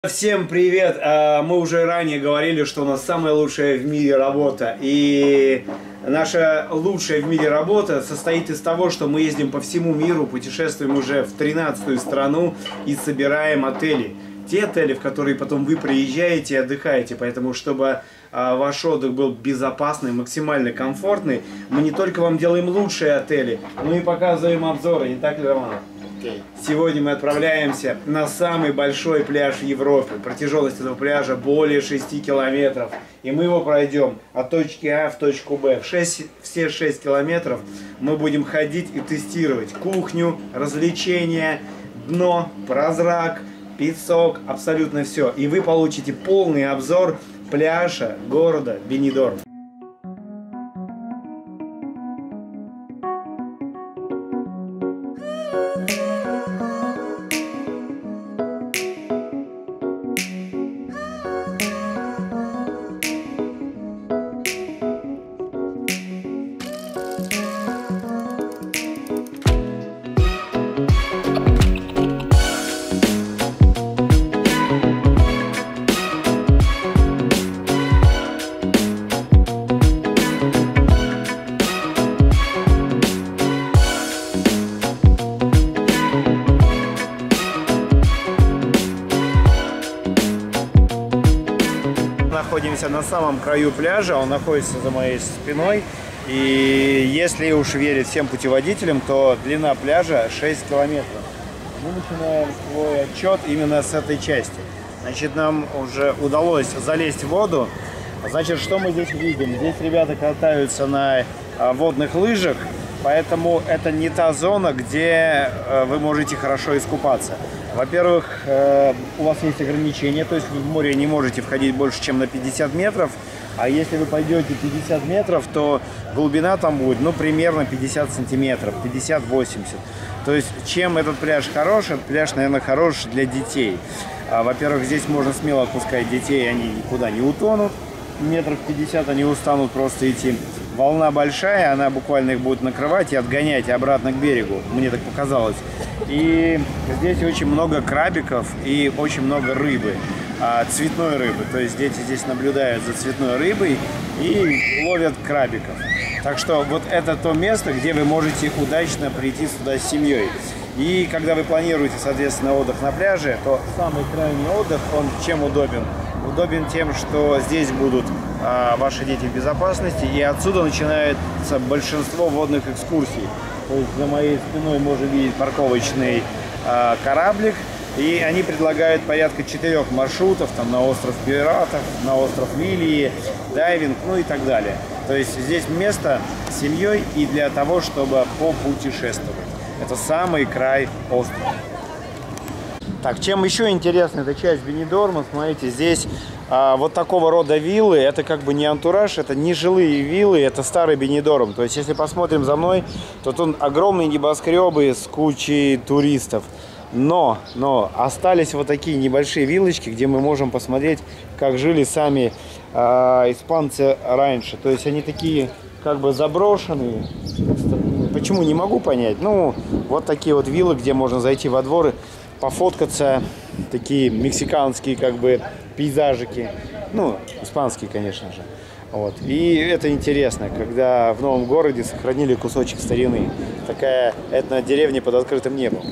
Всем привет! Мы уже ранее говорили, что у нас самая лучшая в мире работа. И наша лучшая в мире работа состоит из того, что мы ездим по всему миру, путешествуем уже в 13-ю страну и собираем отели. Те отели, в которые потом вы приезжаете и отдыхаете. Поэтому, чтобы ваш отдых был безопасный, максимально комфортный, мы не только вам делаем лучшие отели, но и показываем обзоры. Не так ли, Роман? Сегодня мы отправляемся на самый большой пляж в Европе. Протяженность этого пляжа более 6 километров. И мы его пройдем от точки А в точку Б. Все 6 километров мы будем ходить и тестировать кухню, развлечения, дно, прозрак, песок, абсолютно все. И вы получите полный обзор пляжа города Бенидорм. Находимся на самом краю пляжа, он находится за моей спиной. И если уж верить всем путеводителям, то длина пляжа 6 километров. Мы начинаем свой отчет именно с этой части. Значит, нам уже удалось залезть в воду. Значит, что мы здесь видим? Здесь ребята катаются на водных лыжах, поэтому это не та зона, где вы можете хорошо искупаться. Во-первых, у вас есть ограничения, то есть вы в море не можете входить больше, чем на 50 метров. А если вы пойдете 50 метров, то глубина там будет, ну, примерно 50 сантиметров, 50-80. То есть, чем этот пляж хорош? Этот пляж, наверное, хорош для детей. Во-первых, здесь можно смело отпускать детей, они никуда не утонут. Метров 50 они устанут просто идти. Волна большая, она буквально их будет накрывать и отгонять обратно к берегу, мне так показалось. И здесь очень много крабиков и очень много рыбы, цветной рыбы. То есть дети здесь наблюдают за цветной рыбой и ловят крабиков. Так что вот это то место, где вы можете удачно прийти сюда с семьей. И когда вы планируете, соответственно, отдых на пляже, то самый крайний отдых, он чем удобен? Удобен тем, что здесь будут ваши дети в безопасности, и отсюда начинается большинство водных экскурсий. То есть за моей спиной можно видеть парковочный кораблик, и они предлагают порядка 4 маршрутов, там на остров Пиратов, на остров Лилии, дайвинг, ну и так далее. То есть здесь место с семьей и для того, чтобы попутешествовать. Это самый край острова. Так, чем еще интересна эта часть Бенидорма, смотрите, здесь вот такого рода виллы, это как бы не антураж, это не жилые виллы, это старый Бенидорм. То есть, если посмотрим за мной, то тут огромные небоскребы с кучей туристов. Но остались вот такие небольшие виллочки, где мы можем посмотреть, как жили сами испанцы раньше. То есть, они такие как бы заброшенные. Почему, не могу понять. Ну, вот такие вот виллы, где можно зайти во двор и пофоткаться, такие мексиканские как бы пейзажики, ну, испанские, конечно же. Вот. И это интересно, когда в новом городе сохранили кусочек старины. Такая этнодеревня под открытым небом.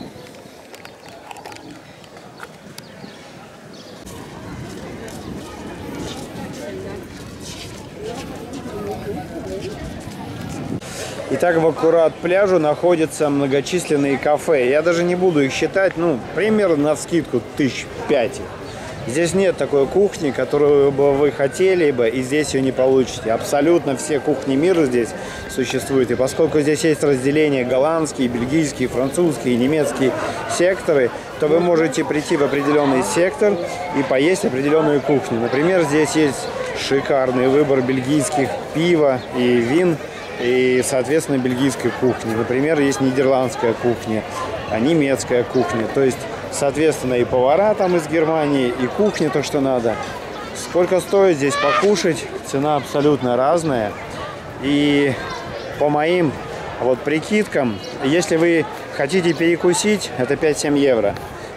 Итак, в аккурат пляжу находятся многочисленные кафе. Я даже не буду их считать, ну, примерно навскидку 1005. Здесь нет такой кухни, которую бы вы хотели бы, и здесь ее не получите. Абсолютно все кухни мира здесь существуют. И поскольку здесь есть разделение голландские, бельгийские, французские, немецкие секторы, то вы можете прийти в определенный сектор и поесть определенную кухню. Например, здесь есть шикарный выбор бельгийских пива и вин, и, соответственно, бельгийской кухни. Например, есть нидерландская кухня, немецкая кухня. То есть, соответственно, и повара там из Германии, и кухня то, что надо. Сколько стоит здесь покушать? Цена абсолютно разная. И по моим вот прикидкам, если вы хотите перекусить, это 5-7 евро.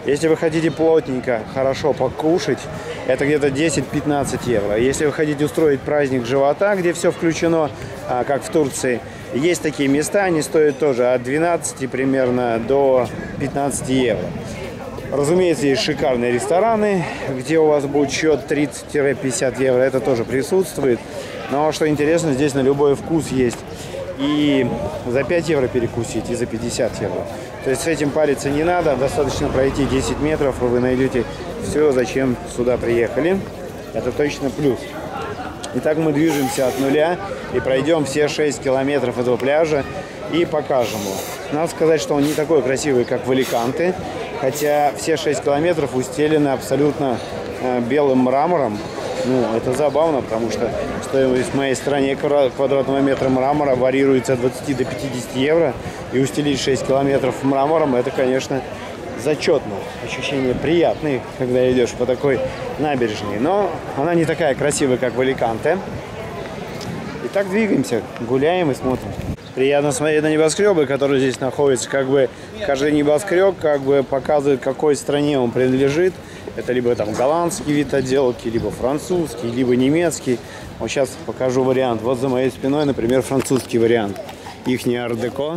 Если вы хотите плотненько, хорошо покушать, это где-то 10-15 евро. Если вы хотите устроить праздник живота, где все включено, как в Турции, есть такие места, они стоят тоже от 12 примерно до 15 евро. Разумеется, есть шикарные рестораны, где у вас будет счет 30-50 евро, это тоже присутствует. Но что интересно, здесь на любой вкус есть и за 5 евро перекусить, и за 50 евро. То есть с этим париться не надо, достаточно пройти 10 метров, и вы найдете все, зачем сюда приехали. Это точно плюс. Итак, мы движемся от нуля и пройдем все 6 километров этого пляжа и покажем его. Надо сказать, что он не такой красивый, как в Аликанте, хотя все 6 километров устелены абсолютно белым мрамором. Ну, это забавно, потому что стоимость в моей стране квадратного метра мрамора варьируется от 20 до 50 евро. И устелить 6 километров мрамором, это, конечно, зачетно. Ощущения приятные, когда идешь по такой набережной. Но она не такая красивая, как в Аликанте. Итак, двигаемся, гуляем и смотрим. Приятно смотреть на небоскребы, которые здесь находятся. Как бы каждый небоскреб как бы показывает, какой стране он принадлежит. Это либо там голландский вид отделки, либо французский, либо немецкий. Вот сейчас покажу вариант. Вот за моей спиной, например, французский вариант. Ихний ар-деко.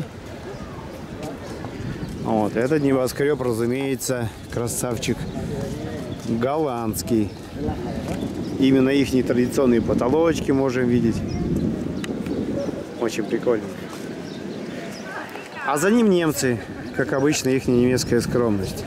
Вот, этот небоскреб, разумеется, красавчик голландский. Именно их традиционные потолочки можем видеть. Очень прикольно. А за ним немцы, как обычно, их немецкая скромность.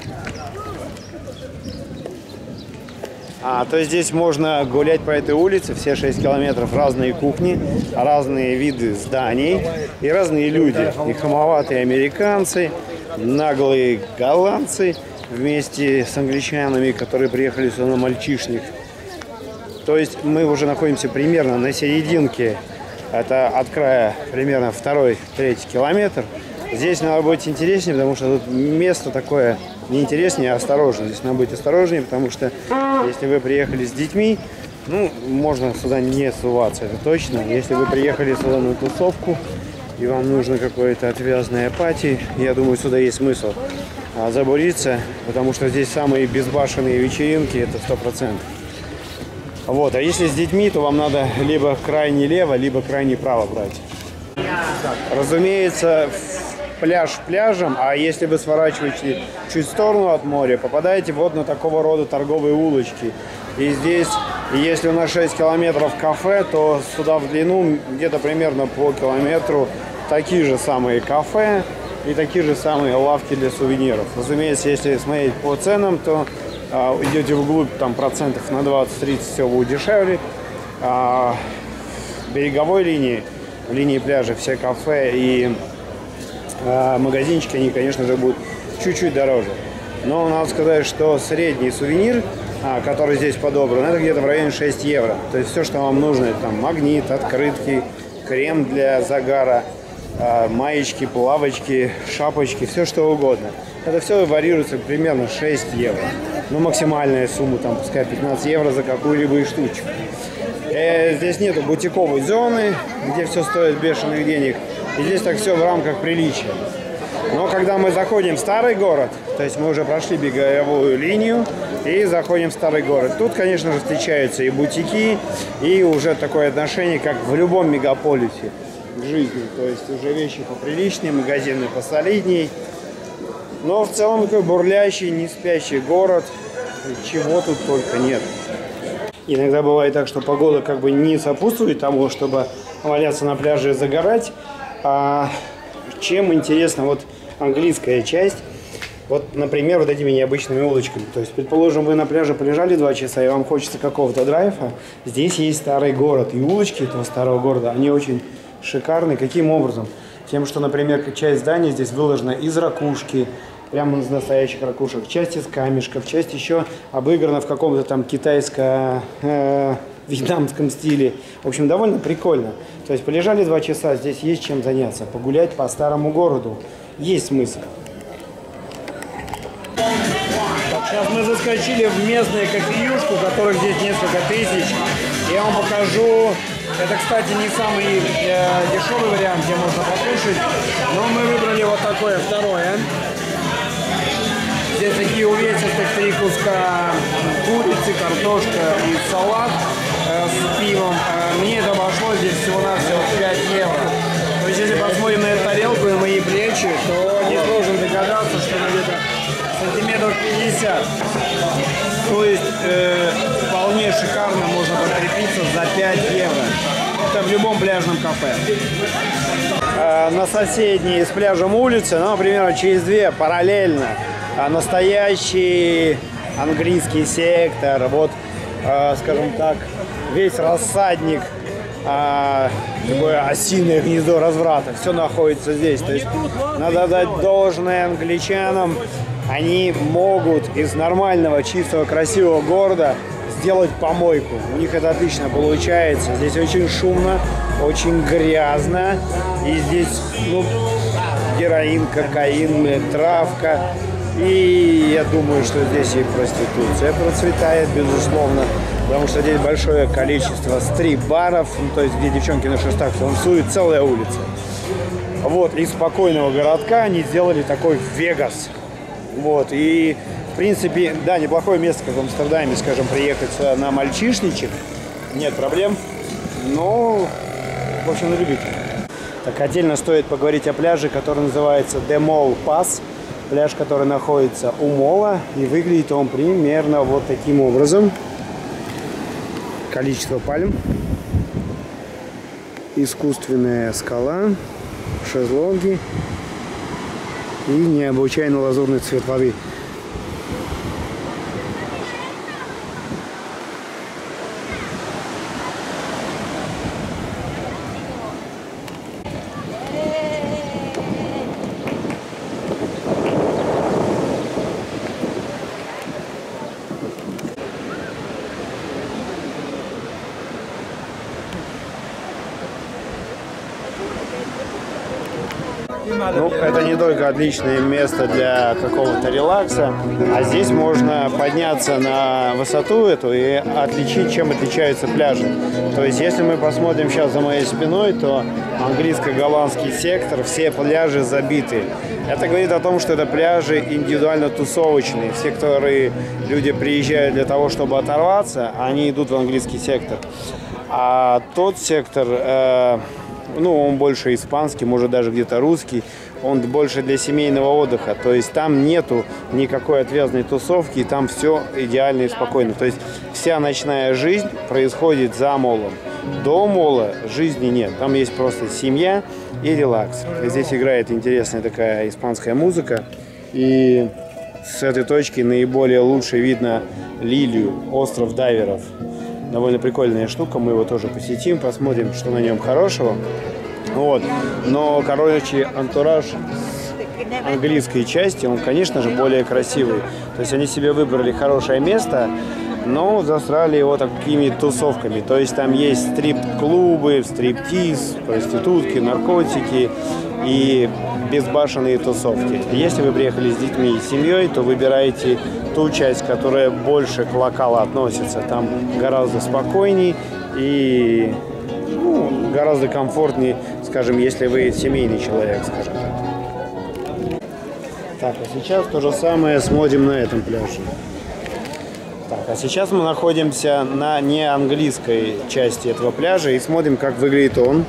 То есть здесь можно гулять по этой улице, все 6 километров, разные кухни, разные виды зданий и разные люди. И хамоватые американцы, наглые голландцы вместе с англичанами, которые приехали сюда на мальчишник. То есть мы уже находимся примерно на серединке, это от края примерно 2-3 километр. Здесь надо быть интереснее, потому что тут место такое не интереснее, а осторожно. Здесь надо быть осторожнее, потому что если вы приехали с детьми, ну, можно сюда не суваться, это точно. Если вы приехали сюда на тусовку, и вам нужно какое-то отвязное пати, я думаю, сюда есть смысл забуриться, потому что здесь самые безбашенные вечеринки, это 100%. Вот, а если с детьми, то вам надо либо крайне лево, либо крайне право брать. Разумеется, пляж пляжем, а если вы сворачиваете чуть в сторону от моря, попадаете вот на такого рода торговые улочки. И здесь, если у нас 6 километров кафе, то сюда в длину где-то примерно по километру такие же самые кафе и такие же самые лавки для сувениров. Разумеется, если смотреть по ценам, то идете вглубь, там процентов на 20-30 все будет дешевле. В береговой линии, в линии пляжа, все кафе и магазинчики, они, конечно же, будут чуть-чуть дороже. Но надо сказать, что средний сувенир, который здесь подобран, это где-то в районе 6 евро. То есть все, что вам нужно, это там магнит, открытки, крем для загара, маечки, плавочки, шапочки, все что угодно. Это все варьируется примерно 6 евро. Ну, максимальная сумма, там, пускай 15 евро за какую-либо штучку. Здесь нету бутиковой зоны, где все стоит бешеных денег. И здесь так все в рамках приличия. Но когда мы заходим в старый город, то есть мы уже прошли береговую линию и заходим в старый город, тут, конечно же, встречаются и бутики, и уже такое отношение, как в любом мегаполисе к жизни. То есть уже вещи поприличнее, магазины посолидней. Но в целом такой бурлящий, не спящий город, чего тут только нет. Иногда бывает так, что погода как бы не сопутствует тому, чтобы валяться на пляже и загорать. Чем интересна вот английская часть, вот, например, вот этими необычными улочками. То есть, предположим, вы на пляже полежали 2 часа, и вам хочется какого-то драйва. Здесь есть старый город, и улочки этого старого города, они очень шикарные. Каким образом? Тем, что, например, часть здания здесь выложена из ракушки, прямо из настоящих ракушек, часть из камешков, часть еще обыграна в каком-то там китайско-вьетнамском стиле. В общем, довольно прикольно. То есть полежали 2 часа, здесь есть чем заняться, погулять по старому городу. Есть смысл. Сейчас мы заскочили в местную кофеюшку, которых здесь несколько тысяч. Я вам покажу. Это, кстати, не самый дешевый вариант, где можно покушать. Но мы выбрали вот такое второе. Здесь такие увесистых 3 куска курицы, картошка и салат с пивом. Мне это обошло здесь всего-навсего 5 евро. То есть, если посмотрим на эту тарелку и мои плечи, то не должен догадаться, что где-то сантиметров 50. То есть, вполне шикарно можно подкрепиться за 5 евро. Это в любом пляжном кафе. На соседней с пляжем улице, ну, например, через 2 параллельно, настоящий английский сектор. Вот, скажем так, весь рассадник, такое осиное гнездо разврата. Все находится здесь. То есть надо дать должное англичанам. Они могут из нормального, чистого, красивого города сделать помойку. У них это отлично получается. Здесь очень шумно, очень грязно. И здесь, ну, героин, кокаин, травка. И я думаю, что здесь и проституция процветает, безусловно. Потому что здесь большое количество стрип-баров, ну, то есть где девчонки на шестах танцуют, целая улица. Вот, из спокойного городка они сделали такой Вегас. Вот, и в принципе, да, неплохое место, как в Амстердаме, скажем, приехать сюда на мальчишничек. Нет проблем, но, в общем, на любителя. Так, отдельно стоит поговорить о пляже, который называется The Mall Pass. Пляж, который находится у мола, и выглядит он примерно вот таким образом. Количество пальм, искусственная скала, шезлонги и необычайно лазурный цвет воды. Ну, это не только отличное место для какого-то релакса, а здесь можно подняться на высоту эту и отличить, чем отличаются пляжи. То есть, если мы посмотрим сейчас за моей спиной, то английско-голландский сектор, все пляжи забиты. Это говорит о том, что это пляжи индивидуально тусовочные. Все, которые люди приезжают для того, чтобы оторваться, они идут в английский сектор. А тот сектор... ну, он больше испанский, может даже где-то русский, он больше для семейного отдыха, то есть там нету никакой отвязной тусовки, там все идеально и спокойно, то есть вся ночная жизнь происходит за молом. До мола жизни нет, там есть просто семья и релакс. Здесь играет интересная такая испанская музыка, и с этой точки наиболее лучше видно Лилию, остров дайверов. Довольно прикольная штука, мы его тоже посетим, посмотрим, что на нем хорошего. Вот. Но, короче, антураж английской части, он, конечно же, более красивый. То есть они себе выбрали хорошее место, но засрали его такими тусовками. То есть там есть стрип-клубы, стриптиз, проститутки, наркотики и безбашенные тусовки. Если вы приехали с детьми и семьей, то выбирайте ту часть, которая больше к локалу относится. Там гораздо спокойней и гораздо комфортнее, скажем, если вы семейный человек, скажем так. Так, а сейчас то же самое смотрим на этом пляже. Так, а сейчас мы находимся на неанглийской части этого пляжа и смотрим, как выглядит он.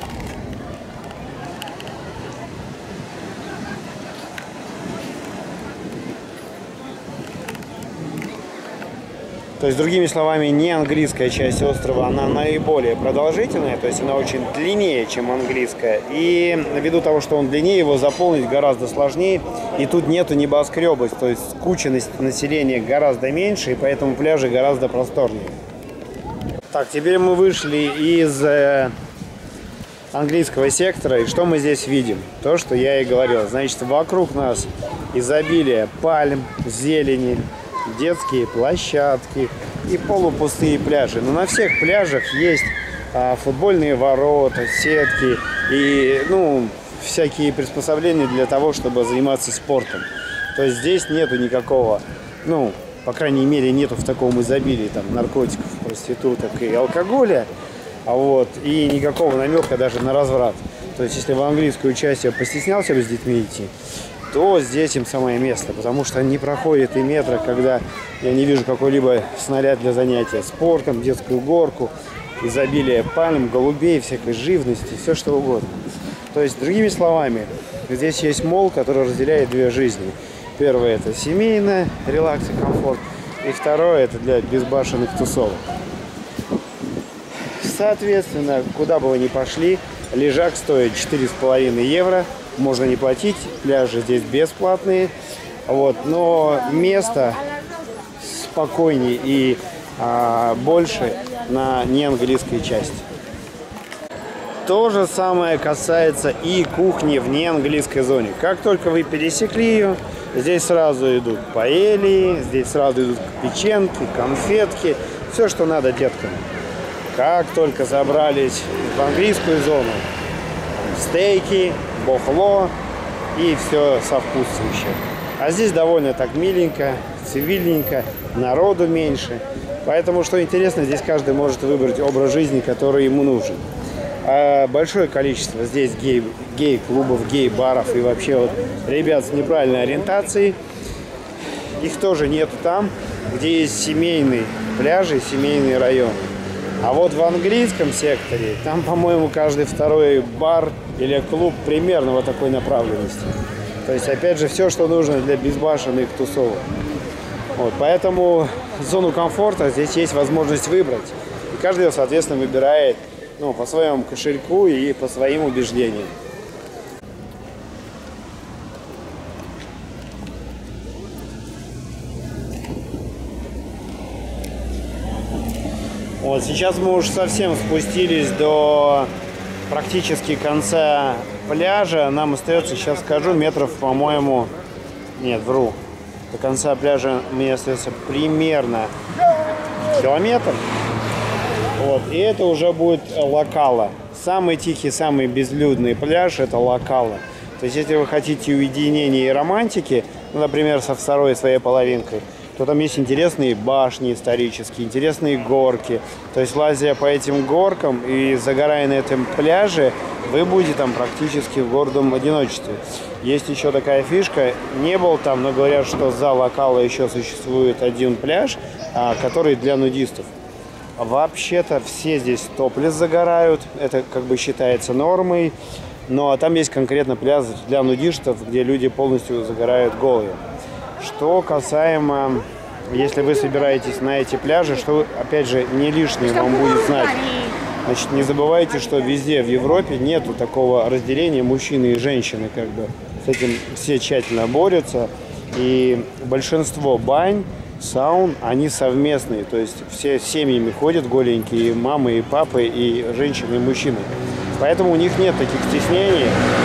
То есть, другими словами, не английская часть острова, она наиболее продолжительная, то есть она очень длиннее, чем английская. И ввиду того, что он длиннее, его заполнить гораздо сложнее. И тут нету небоскребов, то есть скученность населения гораздо меньше, и поэтому пляжи гораздо просторнее. Так, теперь мы вышли из английского сектора, и что мы здесь видим? То, что я и говорил. Значит, вокруг нас изобилие пальм, зелени, детские площадки и полупустые пляжи. Но на всех пляжах есть футбольные ворота, сетки и, ну, всякие приспособления для того, чтобы заниматься спортом. То есть здесь нету никакого, ну, по крайней мере, нету в таком изобилии там наркотиков, проституток и алкоголя, и никакого намека даже на разврат. То есть если в английскую часть я постеснялся бы с детьми идти, то здесь им самое место, потому что не проходит и метра, когда я не вижу какой-либо снаряд для занятия спортом, детскую горку, изобилие пальм, голубей, всякой живности, все что угодно. То есть, другими словами, здесь есть молл, который разделяет две жизни. Первое — это семейное, релакс и комфорт. И второе — это для безбашенных тусовок. Соответственно, куда бы вы ни пошли, лежак стоит 4,5 евро. Можно не платить, пляжи здесь бесплатные. Вот, но место спокойнее и больше на неанглийской части. То же самое касается и кухни в неанглийской зоне. Как только вы пересекли ее, здесь сразу идут паэльи, здесь сразу идут печеньки, конфетки, все, что надо деткам. Как только забрались в английскую зону, стейки, бухло и все сопутствующее. А здесь довольно так миленько, цивильненько, народу меньше. Поэтому, что интересно, здесь каждый может выбрать образ жизни, который ему нужен. А большое количество здесь гей-клубов, гей-баров и вообще вот ребят с неправильной ориентацией. Их тоже нету там, где есть семейные пляжи, семейные районы. А вот в английском секторе, там, по-моему, каждый второй бар или клуб примерно вот такой направленности. То есть, опять же, все, что нужно для безбашенных тусовок. Вот, поэтому зону комфорта здесь есть возможность выбрать. И каждый, соответственно, выбирает по своему кошельку и по своим убеждениям. Вот сейчас мы уже совсем спустились до практически конца пляжа. Нам остается, сейчас скажу, метров, по-моему, нет, вру. До конца пляжа мне остается примерно километр. Вот, и это уже будет Локала. Самый тихий, самый безлюдный пляж — это Локала. То есть, если вы хотите уединения и романтики, например, со второй своей половинкой, то там есть интересные башни исторические, интересные горки. То есть, лазя по этим горкам и загорая на этом пляже, вы будете там практически в гордом одиночестве. Есть еще такая фишка, не был там, но говорят, что за Локала еще существует один пляж, который для нудистов. Вообще-то все здесь топлес загорают, это как бы считается нормой, но там есть конкретно пляж для нудистов, где люди полностью загорают голые. Что касаемо, если вы собираетесь на эти пляжи, что, опять же, не лишнее вам будет знать. Значит, не забывайте, что везде в Европе нету такого разделения мужчины и женщины, как бы. С этим все тщательно борются, и большинство бань, саун, они совместные, то есть все семьями ходят голенькие, и мамы, и папы, и женщины, и мужчины. Поэтому у них нет таких стеснений,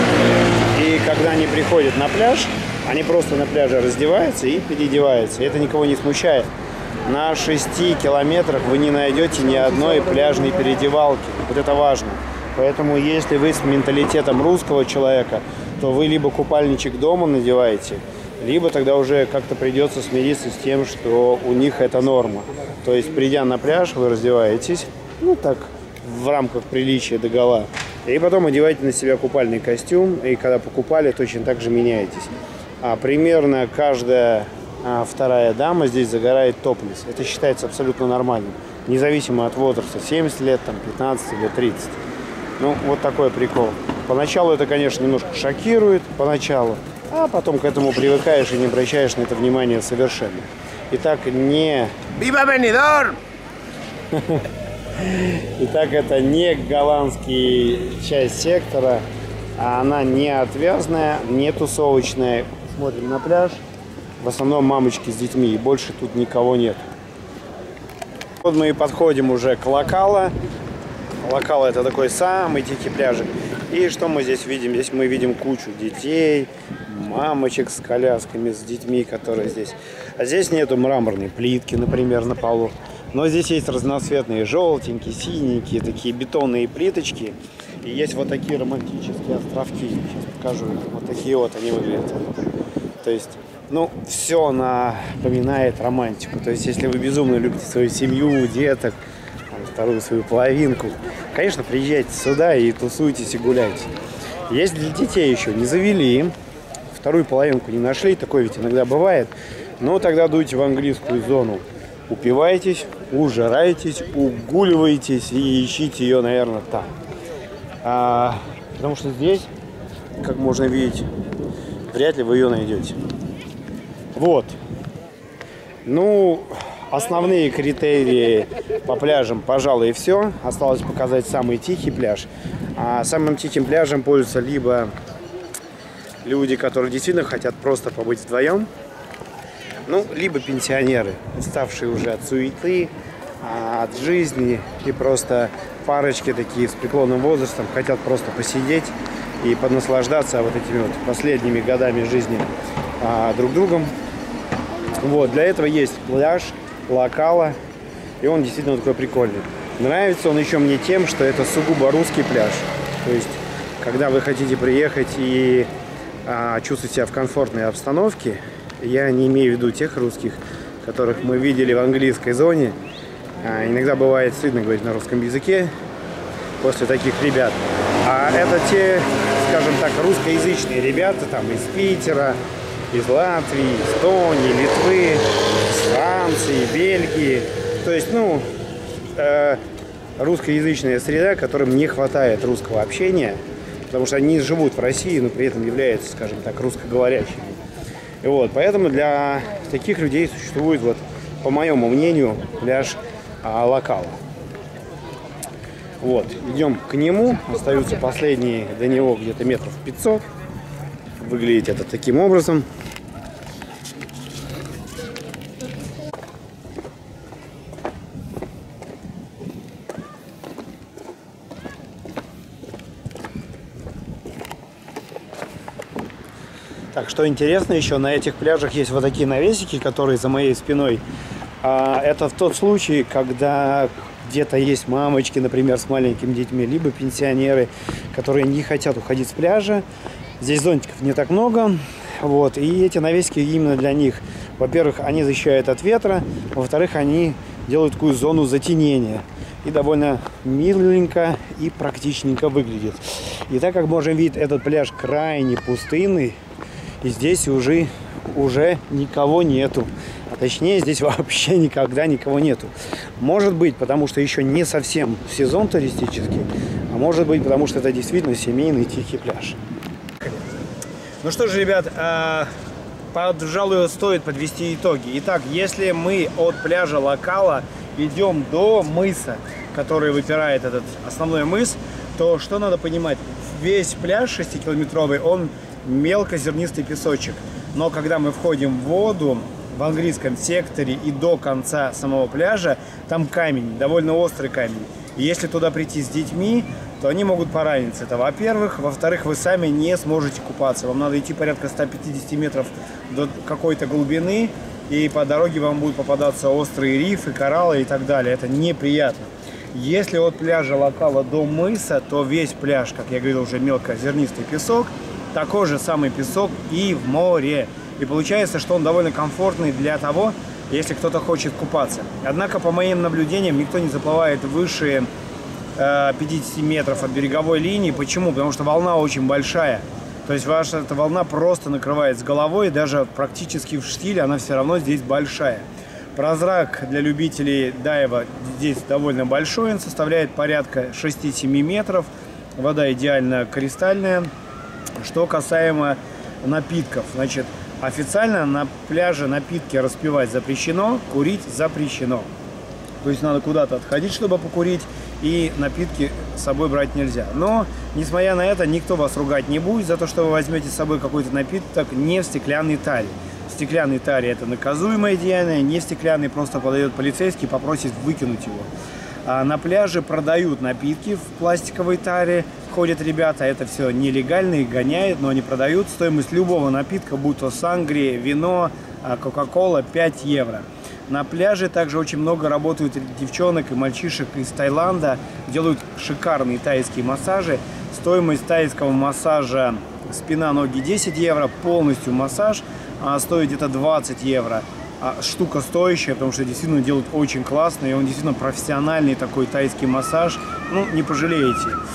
и когда они приходят на пляж, они просто на пляже раздеваются и переодеваются, и это никого не смущает. На 6 километрах вы не найдете ни одной пляжной переодевалки, вот это важно. Поэтому если вы с менталитетом русского человека, то вы либо купальничек дома надеваете, либо тогда уже как-то придется смириться с тем, что у них это норма. То есть, придя на пляж, вы раздеваетесь, так, в рамках приличия догола, и потом одеваете на себя купальный костюм, и когда покупали, точно так же меняетесь. А примерно каждая вторая дама здесь загорает топлес. Это считается абсолютно нормальным, независимо от возраста, 70 лет, 15 или 30. Вот такой прикол. Поначалу это, конечно, немножко шокирует, а потом к этому привыкаешь и не обращаешь на это внимания совершенно. Итак, Viva Benidorm! Итак, это не голландская часть сектора, а она не отвязная, не тусовочная. Смотрим на пляж. В основном мамочки с детьми, и больше тут никого нет. Вот мы и подходим уже к Локала. Локала — это такой самый тихий пляжик. И что мы здесь видим? Здесь мы видим кучу детей, мамочек с колясками, с детьми, которые здесь. А здесь нету мраморной плитки, например, на полу. Но здесь есть разноцветные желтенькие, синенькие, такие бетонные плиточки. И есть вот такие романтические островки. Сейчас покажу. Вот такие вот они выглядят. То есть, все напоминает романтику. То есть, если вы безумно любите свою семью, деток, вторую свою половинку, конечно, приезжайте сюда и тусуйтесь, и гуляйте. Есть для детей еще, не завели. вторую половинку не нашли, такое ведь иногда бывает, но тогда дуйте в английскую зону. Упивайтесь, ужираетесь, угуливаетесь и ищите ее, наверное, там. Потому что здесь, как можно видеть, вряд ли вы ее найдете. Вот. Ну, основные критерии по пляжам, пожалуй, и все. Осталось показать самый тихий пляж. А самым тихим пляжем пользуются либо люди, которые действительно хотят просто побыть вдвоем, ну, либо пенсионеры, уставшие уже от суеты, от жизни, и просто парочки такие с преклонным возрастом хотят просто посидеть и понаслаждаться вот этими вот последними годами жизни друг другом. Вот, для этого есть пляж Локала, и он действительно такой прикольный. Нравится он еще мне тем, что это сугубо русский пляж. То есть, когда вы хотите приехать и чувствовать себя в комфортной обстановке, я не имею в виду тех русских, которых мы видели в английской зоне. Иногда бывает стыдно говорить на русском языке после таких ребят. А это те, скажем так, русскоязычные ребята там из Питера, из Латвии, Эстонии, Литвы, Франции, Бельгии. То есть, ну, русскоязычная среда, которым не хватает русского общения, потому что они живут в России, но при этом являются, скажем так, русскоговорящими. И вот, поэтому для таких людей существует, вот, по моему мнению, пляж Локала. Вот, идем к нему, остаются последние до него где-то метров 500. Выглядит это таким образом. Так, что интересно, еще на этих пляжах есть вот такие навесики, которые за моей спиной. Это в тот случай, когда где-то есть мамочки, например, с маленькими детьми, либо пенсионеры, которые не хотят уходить с пляжа. Здесь зонтиков не так много. Вот, и эти навесики именно для них. Во-первых, они защищают от ветра. Во-вторых, они делают такую зону затенения. И довольно миленько и практичненько выглядит. И так как можем видеть, этот пляж крайне пустынный. И здесь уже никого нету. А точнее, здесь вообще никогда никого нету. Может быть, потому что еще не совсем сезон туристический. А может быть, потому что это действительно семейный тихий пляж. Ну что же, ребят, пожалуй, стоит подвести итоги. Итак, если мы от пляжа Локала идем до мыса, который выпирает этот основной мыс, то что надо понимать? Весь пляж 6-километровый, он мелкозернистый песочек. Но когда мы входим в воду в английском секторе и до конца самого пляжа, там камень, довольно острый камень. И если туда прийти с детьми, то они могут пораниться. Это во-первых. Во-вторых, вы сами не сможете купаться. Вам надо идти порядка 150 метров до какой-то глубины, и по дороге вам будут попадаться острые рифы, кораллы и так далее. Это неприятно. Если от пляжа Локала до мыса, то весь пляж, как я говорил, уже мелкозернистый песок. Такой же самый песок и в море. И получается, что он довольно комфортный для того, если кто-то хочет купаться. Однако, по моим наблюдениям, никто не заплывает выше 50 метров от береговой линии. Почему? Потому что волна очень большая. То есть ваша эта волна просто накрывает с головой, и даже практически в штиле она все равно здесь большая. Прозрак для любителей дайва здесь довольно большой, он составляет порядка 6-7 метров. Вода идеально кристальная. Что касаемо напитков, значит, официально на пляже напитки распивать запрещено, курить запрещено. То есть надо куда-то отходить, чтобы покурить, и напитки с собой брать нельзя. Но, несмотря на это, никто вас ругать не будет за то, что вы возьмете с собой какой-то напиток не в стеклянной таре. В стеклянной таре это наказуемое деяние, не в стеклянной просто подойдет полицейский и попросит выкинуть его. А на пляже продают напитки в пластиковой таре, ходят ребята, это все нелегально, их гоняют, но они продают. Стоимость любого напитка, будь то сангрия, вино, кока-кола, 5 евро. На пляже также очень много работают девчонок и мальчишек из Таиланда, делают шикарные тайские массажи. Стоимость тайского массажа спина, ноги 10 евро, полностью массаж стоит где-то 20 евро. Штука стоящая, потому что действительно делают очень классно, и он действительно профессиональный такой тайский массаж, ну, не пожалеете.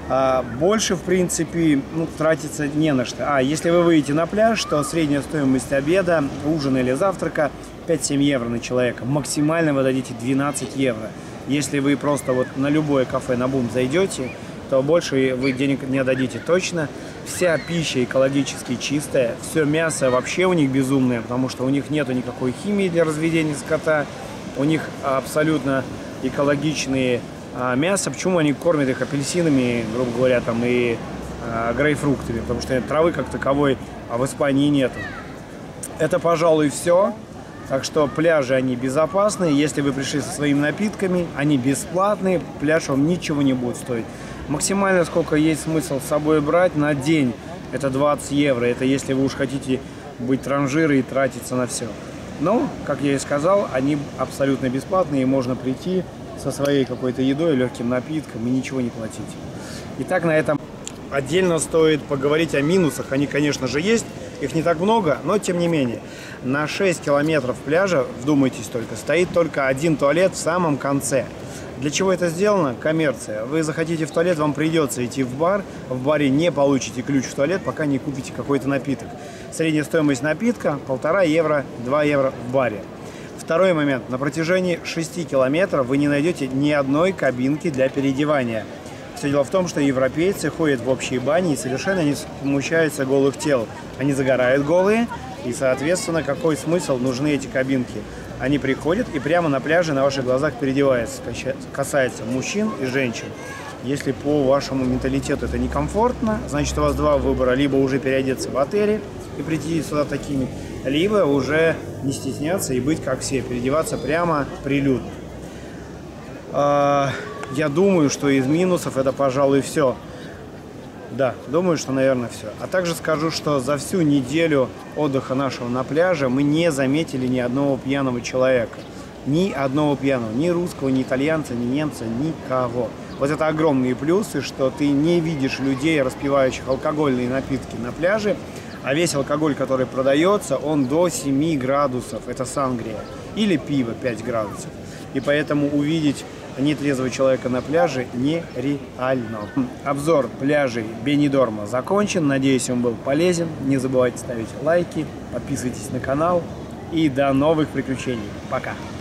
Больше, в принципе, тратиться не на что. Если вы выйдете на пляж, то средняя стоимость обеда, ужина или завтрака 5-7 евро на человека. Максимально вы дадите 12 евро. Если вы просто вот на любое кафе на бум зайдете, то больше вы денег не дадите точно. Вся пища экологически чистая, все мясо вообще у них безумное, потому что у них нету никакой химии для разведения скота. У них абсолютно экологичные мясо. Почему они кормят их апельсинами, грубо говоря, там и грейпфруктами? Потому что травы как таковой в Испании нету. Это, пожалуй, все. Так что пляжи, они безопасные. Если вы пришли со своими напитками, они бесплатные. Пляж вам ничего не будет стоить. Максимально, сколько есть смысл с собой брать на день, это 20 евро. Это если вы уж хотите быть транжирой и тратиться на все. Но, как я и сказал, они абсолютно бесплатные. И можно прийти со своей какой-то едой, легким напитком и ничего не платить. Итак, на этом отдельно стоит поговорить о минусах. Они, конечно же, есть. Их не так много, но тем не менее. На 6 километров пляжа, вдумайтесь только, стоит только один туалет в самом конце. Для чего это сделано? Коммерция. Вы захотите в туалет, вам придется идти в бар. В баре не получите ключ в туалет, пока не купите какой-то напиток. Средняя стоимость напитка 1,5 евро, 2 евро в баре. Второй момент. На протяжении 6 километров вы не найдете ни одной кабинки для переодевания. Все дело в том, что европейцы ходят в общие бани и совершенно не смущаются голых тел. Они загорают голые, и, соответственно, какой смысл нужны эти кабинки? Они приходят и прямо на пляже на ваших глазах переодеваются. Касается мужчин и женщин. Если по вашему менталитету это некомфортно, значит, у вас два выбора. Либо уже переодеться в отеле и прийти сюда такими, либо уже не стесняться и быть как все, переодеваться прямо прилюдно. Я думаю, что из минусов это, пожалуй, все. Да, думаю, что, наверное, все. А также скажу, что за всю неделю отдыха нашего на пляже мы не заметили ни одного пьяного человека. Ни одного пьяного. Ни русского, ни итальянца, ни немца, никого. Вот это огромные плюсы, что ты не видишь людей, распивающих алкогольные напитки на пляже, а весь алкоголь, который продается, он до 7 градусов. Это сангрия. Или пиво 5 градусов. И поэтому увидеть нетрезвого человека на пляже нереально. Обзор пляжей Бенидорма закончен. Надеюсь, он был полезен. Не забывайте ставить лайки, подписывайтесь на канал. И до новых приключений. Пока!